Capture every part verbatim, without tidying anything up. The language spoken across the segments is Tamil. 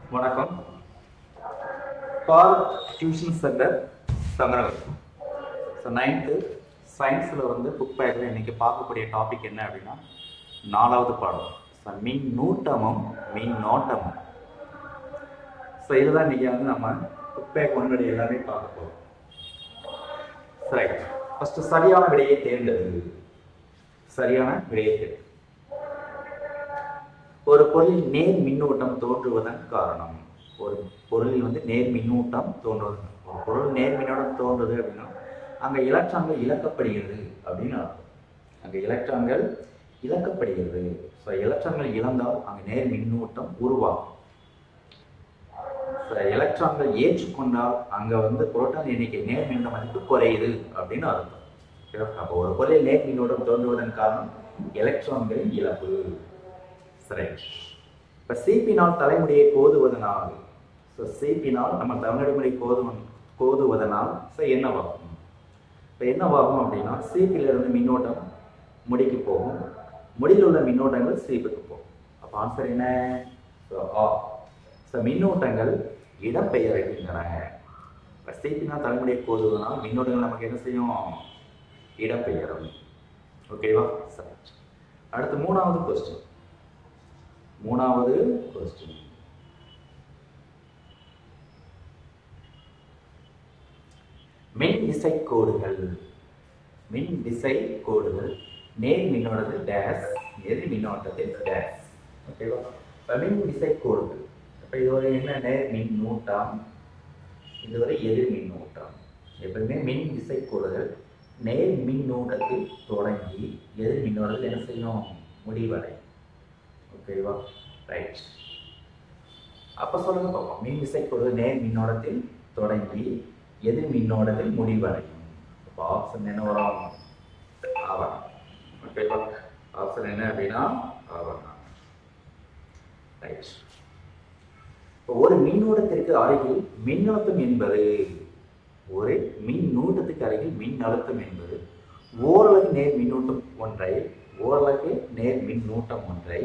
வணக்கம். பார் tuition centre Sankaran. So ninth சயின்ஸில் வந்து புக் பேக்கில் இன்றைக்கி பார்க்கக்கூடிய டாபிக் என்ன அப்படின்னா நாலாவது பாடம். ஸோ மின் நூட்டமும் மின் நோட்டமும். ஸோ இதுதான் இன்றைக்கி வந்து நம்ம புக் பேக் ஒன்றுடைய எல்லாமே பார்க்க போகிறோம். சரி, ஃபஸ்ட்டு சரியான விடையை தேர்ந்தெடு. சரியான விடையை தேர்வு. ஒரு பொருளில் நேர் மின்னூட்டம் தோன்றுவதன் காரணம். ஒரு பொருளில் வந்து நேர் மின்னூட்டம் தோன்றுவது. ஒரு பொருள் நேர் மின்னூட்டம் தோன்றுது அப்படின்னா அங்கே எலக்ட்ரான்கள் இழக்கப்படுகிறது அப்படின்னு அர்த்தம். அங்கே எலக்ட்ரான்கள் இழக்கப்படுகிறது. ஸோ எலக்ட்ரான்கள் இழந்தால் அங்கே நேர் மின்னூட்டம் உருவாகும். ஸோ எலக்ட்ரான்கள் ஏற்றுக்கொண்டால் அங்கே வந்து புரோட்டான் எண்ணிக்கை நேர் மின்னூட்ட மதிப்பு குறையுது அப்படின்னு அர்த்தம். அப்போ ஒரு பொருளில் நேர் மின்னூட்டம் தோன்றுவதன் காரணம் எலக்ட்ரான்களின் இழப்பு. சரி, இப்போ சீப்பினால் தலைமுடியை கோதுவதனால், ஸோ சீப்பினால் நம்ம தலைமுடி கோது கோதுவதனால் ஸோ என்னவாகும்? இப்போ என்னவாகும் அப்படின்னா சீப்பிலிருந்து மின்னோட்டம் முடிக்கு போகும், முடியில் உள்ள மின்னோட்டங்கள் சீப்புக்கு போகும். அப்போ ஆன்சர் என்ன? ஸோ ஆ. ஸோ மின்னோட்டங்கள் இடம்பெயர்கின்றன. இப்போ சீப்பினால் தலைமுடியை கோதுவதனால் மின்னோட்டங்கள் நமக்கு என்ன செய்யும்? இடம்பெயரும். ஓகேவா? சரி, அடுத்து மூணாவது கொஸ்டின். மூணாவது கொஸ்டின். மின் விசை கோடுகள். மின் விசை கோடுகள் நேர் மின்னோட்டத்தில் டேஸ், எதிர் மின்னோட்டத்தில் டேஸ். ஓகேவா? மின் விசை கோடுகள். இப்போ இது ஒரு என்ன? நேர் மின்னூட்டம், இது ஒரு எதிர் மின்னூட்டம். எப்பவுமே மின் விசை கோடுகள் நேர் மின்னூட்டத்தில் தொடங்கி எதிர் மின்னோட்டத்தில் என்ன செய்யும்? முடிவடை. ஓகேவா? ரைட். அப்போ சொல்லுங்க பார்ப்போம். மின் விசை கோடு நேர் மின்னோட்டத்தில் தொடங்கி எதிர் மின்னோட்டத்தில் முடிவடையும். அப்போ ஆப்ஷன் என்ன வரும்? ஆவணம். ஓகேவா? ஆப்ஷன் என்ன அப்படின்னா ஆவணம். ரைட். இப்போ ஒரு மின்னோட்டத்திற்கு அருகில் மின்னழுத்தம் என்பது, ஒரு மின்னூட்டத்துக்கு அருகில் மின் அழுத்தம் என்பது ஓரளவு நேர் மின்னூட்டம் ஒன்றை, ஓரளவு நேர் மின்னூட்டம் ஒன்றை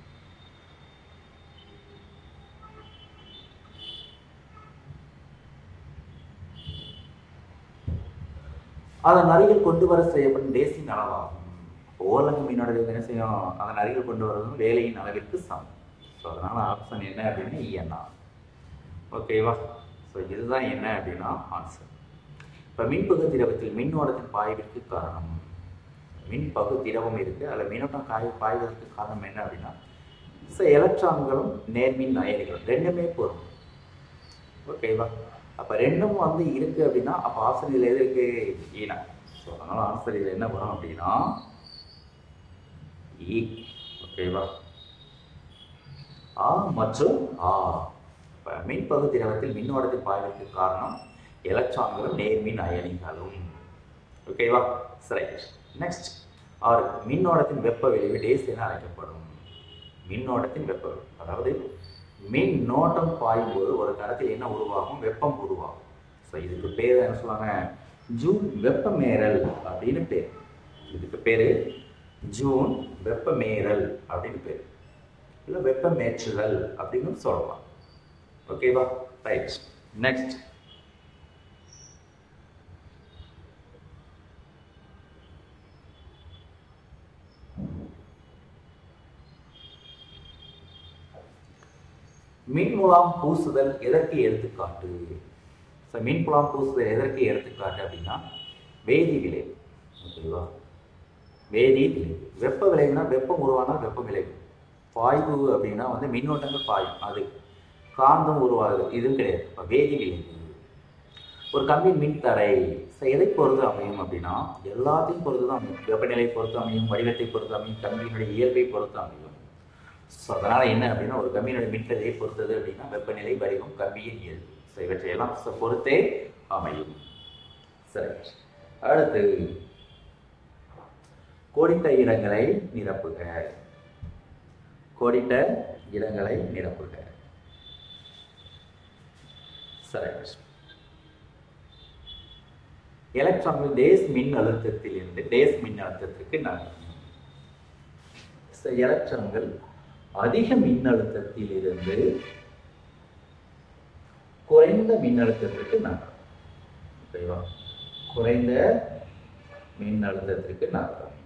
அதன் அருகில் கொண்டு வர செய்யப்படும் டேஸின் அளவாகும். ஓரளவு மின்னோட்டத்தை என்ன செய்யும்? அதன் அருகில் கொண்டு வரதும் வேலையின் அளவிற்கு சமம். ஸோ அதனால ஆப்ஷன் என்ன அப்படின்னா இஎன்ஆ. ஓகேவா? ஸோ இதுதான் என்ன அப்படின்னா ஆன்சர். இப்போ மின்பகு திரவத்தில் மின்னோட்டத்தின் பாய்விற்கு காரணம். மின்பகு திரவம் இருக்குது, அதில் மின்னோட்டம் காய் பாய்வதற்கு காரணம் என்ன அப்படின்னா ஸோ எலக்ட்ரான்களும் நேர்மின் அயனிகளும் ரெண்டுமே பொருள். ஓகேவா? அப்போ ரெண்டும் வந்து இருக்குது அப்படின்னா அப்போ ஆன்சர் இதில் எது இருக்கு? ஈனா. ஸோ அதனால் ஆன்சர் இதில் என்ன வரும் அப்படின்னா இ. ஓகேவா? ஆ மற்றும் ஆ. இப்போ மின்பகு திரவத்தில் மின்னோட்டத்தின் பாய்வதற்கு காரணம் எலக்ட்ரான்களும் நேர்மின் அயனிகளும். ஓகேவா? சரி, நெக்ஸ்ட். ஆறு, மின்னோட்டத்தின் வெப்ப விளைவு டேஸ் என அழைக்கப்படும். மின்னோட்டத்தின் வெப்ப விளைவு, அதாவது மின்னோட்டம் பாயும்போது ஒரு கடத்தில் என்ன உருவாகும்? வெப்பம் உருவாகும். ஸோ இதுக்கு பேர் என்ன சொல்லுவாங்க? ஜூன் வெப்பமேறல் அப்படின்னு பேர். இதுக்கு பேர் ஜூன் வெப்பமேறல் அப்படின்னு பேர், இல்லை வெப்பமேற்றுதல் அப்படின்னு சொல்லலாம். ஓகேவா? ரைட். நெக்ஸ்ட். மின்முலாம் பூசுதல் எதற்கு எடுத்துக்காட்டு? ஸோ மின்புலாம் பூசுதல் எதற்கு எடுத்துக்காட்டு அப்படின்னா வேதி விளைவு. ஓகேவா? வேதி விளைவு. வெப்ப விளைவுனா வெப்பம் உருவானால் வெப்ப விளைவு. பாய்வு அப்படின்னா வந்து மின்னோட்டங்கள் பாயும், அது காந்தம் உருவாகுது, இதுவும் கிடையாது. இப்போ வேதி விளைவு. ஒரு கம்பியின் மின்தடை ஸோ எதை பொறுத்து அமையும் அப்படின்னா எல்லாத்தையும் பொறுத்து தான் அமையும். வெப்பநிலை பொறுத்து அமையும், வடிவத்தை பொறுத்து அமையும், கம்பியினுடைய இயல்பை பொறுத்து அமையும். ஸோ அதனால் என்ன அப்படின்னா ஒரு கம்பியினுடைய மின்தடையை பொறுத்தது அப்படின்னா வெப்பநிலை, வடிவம், கம்பியின் இயல்பு, ஸோ இவற்றையெல்லாம் பொறுத்தே அமையும். சரி, அடுத்து கோடிட்ட இடங்களை நிரப்புக. கோடிட்ட இடங்களை நிரப்புக. சரி, எலக்ட்ரான்கள் டேஸ் மின் அழுத்தத்தில் இருந்து டேஸ் மின் அழுத்தத்திற்கு நகரும். எலக்ட்ரான்கள் அதிக மின்னழுத்தத்தில் இருந்து குறைந்த மின்னழுத்தத்திற்கு நகரும். ஓகேவா? குறைந்த மின்னழுத்தத்திற்கு நகரும்.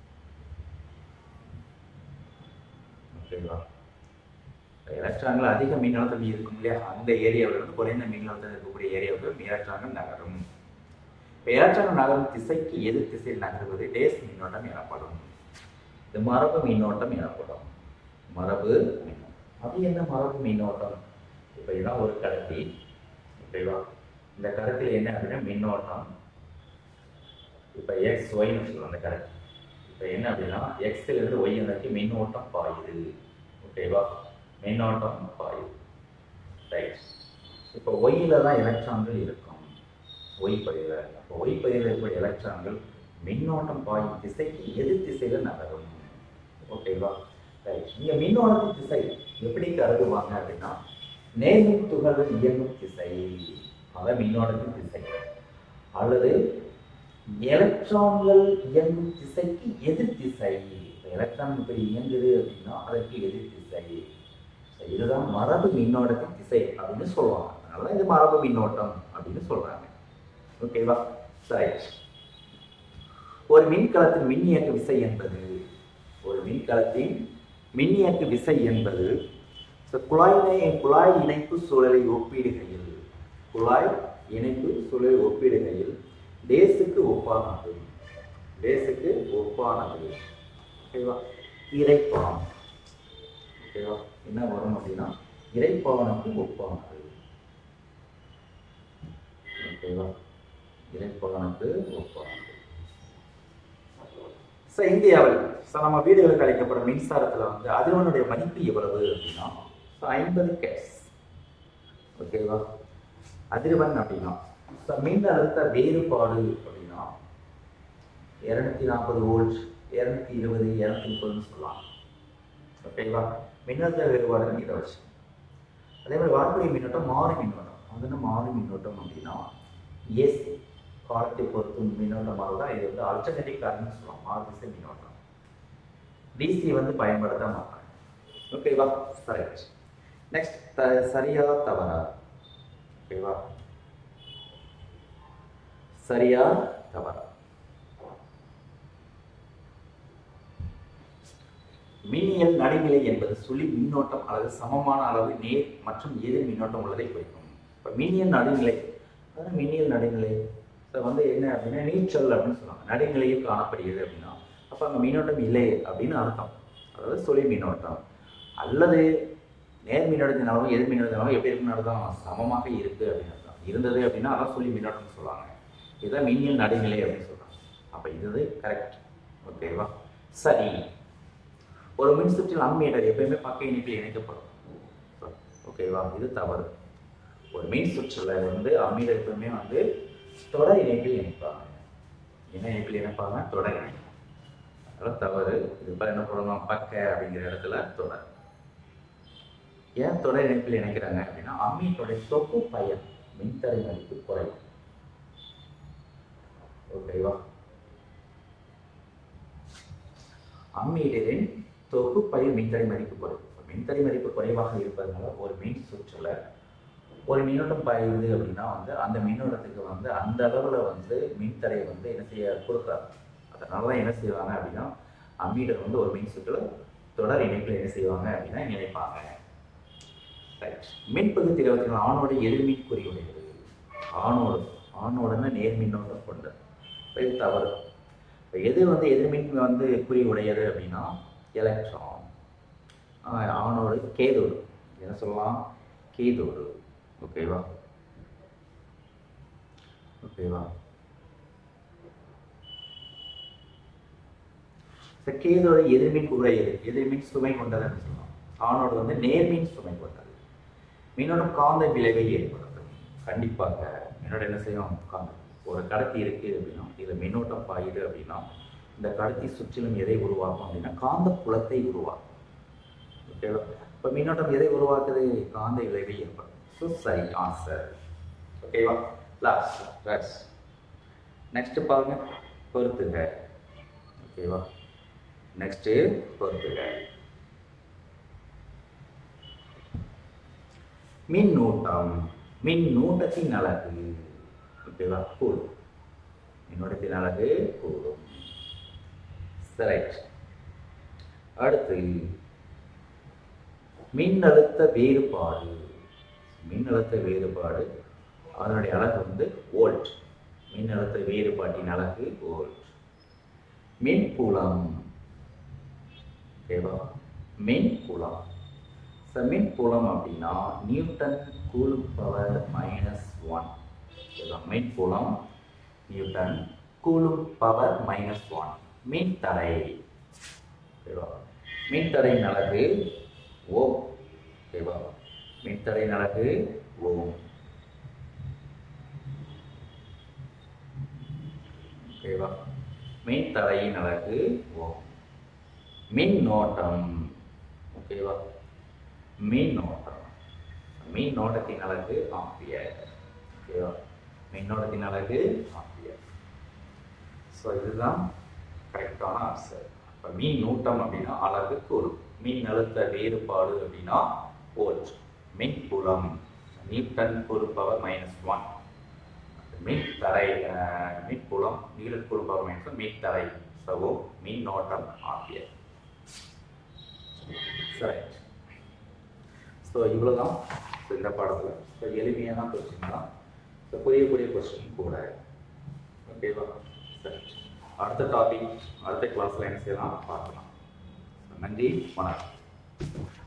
ஓகேவா? எலக்ட்ரான்கள் அதிக மின்னழுத்தம் இருக்கும் இல்லையா, அந்த ஏரியாவில் இருந்து குறைந்த மின்னழுத்தம் இருக்கக்கூடிய ஏரியாவுக்கு எலக்ட்ரான்கள் நகரும். இப்போ எலக்ட்ரான் நகரும் திசைக்கு எதிர் திசையில் நகர்வது டேஸ் மின்னோட்டம் எனப்படும். இது மரபு மின்னோட்டம் எனப்படும். மரபு மின்னோட்டம். அது என்ன மரபு மின்னோட்டம்? இப்போ இதான் ஒரு கடத்தி. ஓகேவா? இந்த கடத்தியில் என்ன அப்படின்னா மின்னோட்டம் இப்போ எக்ஸ் ஒய்னு சொல்லுவோம். அந்த கடத்தி இப்போ என்ன அப்படின்னா எக்ஸ்ல இருந்து ஒய் நோக்கி மின்னோட்டம் பாயுது. ஓகேவா? மின்னோட்டம் பாயுது. ரைட். இப்போ ஒய்யில தான் எலக்ட்ரான்கள் இருக்கும். ஒய் பதிவில் அப்போ ஒய் பதிவில் இருக்கக்கூடிய எலக்ட்ரான்கள் மின்னோட்டம் பாயும் திசைக்கு எதிர் திசையில் நகரும். ஓகேவா? ரைட். இங்கே மின்னோட்டத்தின் திசை எப்படி கருதுவாங்க அப்படின்னா நேர்மின் துகள்கள் இயங்கும் திசை, அதான் மின்னோட்டத்தின் திசை, அல்லது எலக்ட்ரான்கள் இயங்கும் திசைக்கு எதிர் திசை. எலக்ட்ரான் இப்படி இயங்குது அப்படின்னா அதற்கு எதிர் திசை. இதுதான் மரபு மின்னோட்டத்தின் திசை அப்படின்னு சொல்லுவாங்க. அதனால இது மரபு மின்னோட்டம் அப்படின்னு சொல்றாங்க. ஓகேவா? சரி. ஒரு மின்கலத்தின் மின்னியக்கு விசை என்பது ஒரு மின்கலத்தின் மின்னியக்கு விசை என்பது குழாய் குழாய் இணைப்பு சூழலை ஒப்பிடுகையில் குழாய் இணைப்பு சூழலை ஒப்பிடுகையில் டேஸுக்கு ஒப்பானது. டேஸுக்கு ஒப்பானது. ஓகேவா? இறைப்பான். ஓகேவா? என்ன வரும் அப்படின்னா இறைப்பானுக்கு ஒப்பானது. ஓகேவா? இறைப்பானுக்கு ஒப்பானது. ஸோ இந்தியாவில் ஸோ நம்ம வீடுகளுக்கு அளிக்கப்படும் மின்சாரத்தில் வந்து அதிர்வனுடைய மதிப்பு எவ்வளவு அப்படின்னா ஐம்பது கேஸ். ஓகேவா? அதிர்வன் அப்படின்னா ஸோ மின் அழுத்த வேறுபாடு அப்படின்னா இரநூத்தி நாற்பது வோல்ட், இரநூத்தி இருபது, இரநூத்தி முப்பதுன்னு சொல்லலாம். ஓகேவா? மின்னழுத்த வேறுபாடு இதை வச்சு அதே மாதிரி வரக்கூடிய மின்னோட்டம் மாறி மின்னோட்டம். அது என்ன மாறி மின்னோட்டம் அப்படின்னா ஏசி காலத்தை பொறுத்து மின்னோட்டமாக தான் இது வந்து அல்டர்னேட்டிவ் கரண்ட் சொல்லுவாங்க. மாறுதிசை மின்னோட்டம். டிசி வந்து பயன்படுத்த மாட்டாங்க. ஓகேவா? சரி. நெக்ஸ்ட் த சரியா தவறா? ஓகேவா? சரியா தவறா? மின்னியல் நடுநிலை என்பது சுழி மின்னோட்டம் அல்லது சமமான அளவு நேர் மற்றும் எதிர் மின்னோட்டம் உள்ளதை குறிக்கும். இப்போ மின்னியல் நடுநிலை அதாவது மின்னியல் நடுநிலை வந்து என்ன அப்படின்னா நீச்சல் அப்படின்னு சொல்லுவாங்க. நடுநிலையில் காணப்படுகிறது அப்படின்னா அப்போ அங்கே மின்னோட்டம் இல்லை அப்படின்னு அர்த்தம். அதாவது சுழி மின்னோட்டம் அல்லது நேர் மின்னோட்டத்தின் அளவு எதிர் மின்னோட்டத்தின் அளவு எப்படி இருக்குன்னு அர்த்தம் சமமாக இருக்கு அப்படின்னு அர்த்தம். இருந்தது அப்படின்னா அதான் சுழி மின்னோட்டம்னு சொல்லுவாங்க. இதுதான் மின்னியல் நடுநிலை அப்படின்னு சொல்றாங்க. அப்போ இது கரெக்ட். ஓகேவா? சரி. ஒரு மின் சுற்றில் அம்மீட்டர் எப்பயுமே பக்க இணைப்பில் இணைக்கப்படும். ஓகேவா? இது தவறு. ஒரு மின் சுற்றுல வந்து அம்மீட்டர் எப்பவுமே வந்து தொடர் இணைப்பில் இணைப்பாங்க. என்ன இணைப்பில் இணைப்பாங்க? தொடர் இணைப்பு. அதனால தவறு. இது பேர் என்ன பண்ணணும்? பக்க அப்படிங்கிற இடத்துல தொடர். ஏன் தொடர் இணைப்பில் இணைக்கிறாங்க அப்படின்னா அம்மீட்டருடைய தொகு பயன் மின்தடை மதிப்பு குறையும். ஓகேவா? அம்மீட்டரின் தொகுப்பயன் மின்தடை மதிப்பு குறையும். மின்தடை மதிப்பு குறைவாக இருப்பதனால ஒரு மின் சுற்றுல ஒரு மின்னோட்டம் பாயுது அப்படின்னா வந்து அந்த மின்னோட்டத்துக்கு வந்து அந்த அளவில் வந்து மின்தடையை வந்து என்ன செய்ய கொடுக்காது. அதனால தான் என்ன செய்வாங்க அப்படின்னா அம்மீட்டர் வந்து ஒரு மின் சுற்றுல தொடர் இணைப்பில் என்ன செய்வாங்க அப்படின்னா இணைப்பாங்க. ரைட். மின்பகு திரவத்தின் ஆணோடு எதிர்மின் குறியுடையது. ஆணோடு ஆணோடுன்னு நேர் மின்னோட்டம் கொண்டது. இது தவறு. இப்போ எது வந்து எதிர்மின் வந்து குறி உடையது அப்படின்னா எலக்ட்ரான். ஆணோடு கேதோடு என்ன சொல்லலாம்? கேதோடு. ஓகேவா? ஓகேவா? கேதோடு எதிர்மின் உடையது. எதிர்மின் சுமை கொண்டதுன்னு சொல்லலாம். ஆணோடு வந்து நேர்மின் சுமை கொண்டது. மின்னோட்டம் காந்த விளைவை ஏற்படுத்தும். கண்டிப்பாக மின்னோட்டம் என்ன செய்யும்? காந்த ஒரு கடத்தி இருக்கு அப்படின்னா இதுல மின்னோட்டம் பாயுது அப்படின்னா இந்த கடத்தி சுற்றிலும் எதை உருவாக்கும் அப்படின்னா காந்த புலத்தை உருவாக்கும். ஓகேவா? இப்போ மின்னோட்டம் எதை உருவாக்குது? காந்த விளைவை ஏற்படும். ஸோ சரி ஆன்சர். ஓகேவா? Last right. நெக்ஸ்ட் பாருங்க பொறுத்துங்க. ஓகேவா? நெக்ஸ்ட் பொறுத்துங்க. மின்னூட்டம் மின்னூட்டத்தின் அலகு ஓகேவா கூலும். மின்னூட்டத்தின் அலகு கூலும். ரைட். அடுத்து மின்னழுத்த வேறுபாடு. மின்னழுத்த வேறுபாடு அதனுடைய அலகு வந்து வோல்ட். மின்னழுத்த வேறுபாட்டின் அலகு வோல்ட். மின்புலம் ஓகேவா மின்புலம். மின்புலம் அப்படின்னா newton coulomb power minus one. மின்புலம் newton coulomb power minus one. மின்தடை மின்தடையின் அலகு ஓம் ஓகேவா மின்தடையின் அலகு ஓம் ஓகேவா மின்தடையின் அலகு ஓம். மின்னோட்டம் ஓகேவா மின்னோட்டம் மின்னோட்டத்தின் அலகு ஆம்பியர் ஓகேவா மின்னோட்டத்தின் அலகு ஆம்பியர். ஸோ இதுதான் கரெக்டான ஆன்சர். இப்போ மின்னூட்டம் அப்படின்னா அலகு கூலும். மின் அழுத்த வேறுபாடு அப்படின்னா வோல்ட். மின்புலம் newton coulomb power minus one. மின்தடை மின்புலம் newton coulomb power minus one. மின்தடை சோ மின்னோட்டம் ஆம்பியர். சரி. ஸோ இவ்வளோதான் இந்த பாடத்தில். ஸோ எளிமையான கொஸ்டின் தான். ஸோ புரியக்கூடிய கொஸ்டின் கூட ஓகேவா. சரி, அடுத்த டாபிக் அடுத்த கிளாஸில் என்ன செய்யலாம் பார்க்கலாம். நன்றி, வணக்கம்.